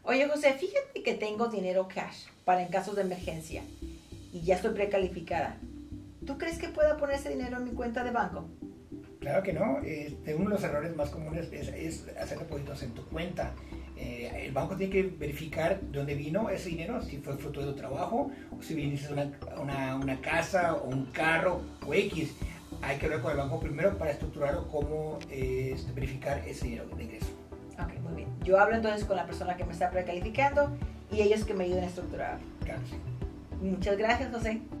Oye, José, fíjate que tengo dinero cash para en casos de emergencia y ya estoy precalificada. ¿Tú crees que pueda poner ese dinero en mi cuenta de banco? Claro que no. Uno de los errores más comunes es hacer depósitos en tu cuenta. El banco tiene que verificar de dónde vino ese dinero, si fue fruto de tu trabajo, o si viniste de una casa o un carro o X. Hay que hablar con el banco primero para estructurar o cómo verificar ese dinero de ingreso. Ok, muy bien. Yo hablo entonces con la persona que me está precalificando y ellos que me ayuden a estructurar. Claro, sí. Muchas gracias, José.